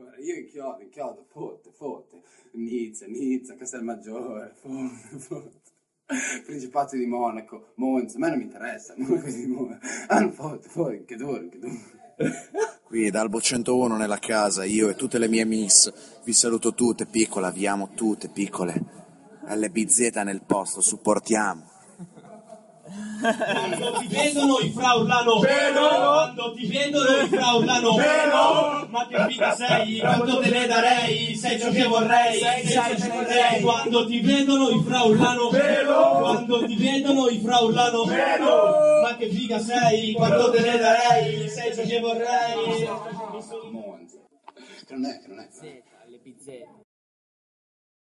Io inchiodo, fotte, Nizza, Castelmaggiore, fotte. Principato di Monaco, Monza, a me non mi interessa, fotte, che duro. Qui dall'Albo 101 nella casa, io e tutte le mie miss, vi saluto tutte, piccola, vi amo tutte, piccole. LBZ nel posto, supportiamo. Quando ti vedono i fra urlano quando ti vedono i fra urlano ma che figa sei, quanto te ne darei, sei ciò che vorrei, quando ti vedono i fra urlano quando ti vedono i fra urlano ma che figa sei, quanto te ne darei, sei ciò che vorrei. Monza. Che non è. Z, alle BZ.